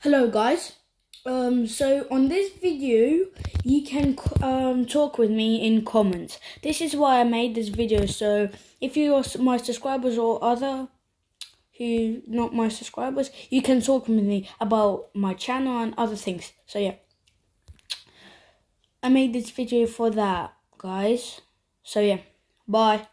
Hello guys. So on this video you can talk with me in comments. This is why I made this video. So if you are my subscribers or other who not my subscribers, you can talk with me about my channel and other things. So yeah, I made this video for that, guys. So yeah, bye.